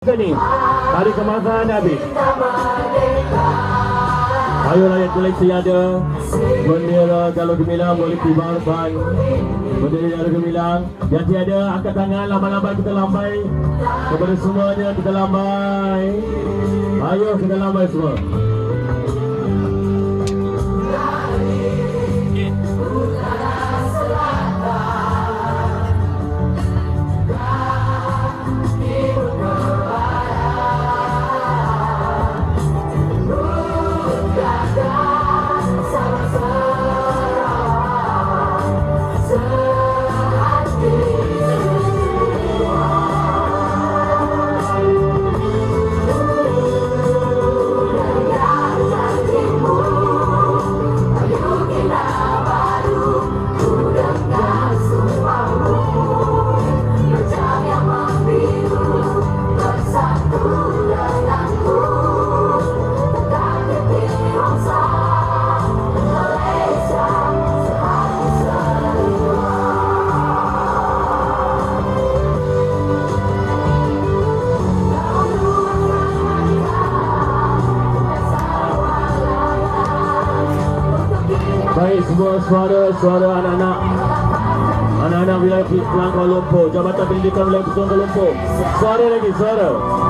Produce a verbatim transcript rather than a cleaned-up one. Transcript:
Ni hari kemasan habis. Ayo rakyat Malaysia ada bendera Jalur Gemilang boleh kibarkan. Bendera Jalur Gemilang yang tiada angkat tangan, lambai-lambai kita lambai. Kepada semuanya kita lambai. Ayo kita lambai semua. Baik, semua suara-suara anak-anak anak-anak wilayah Kelang Kuala Lumpur, Jabatan Pendidikan wilayah Kelang Kuala Lumpur. Suara lagi, suara.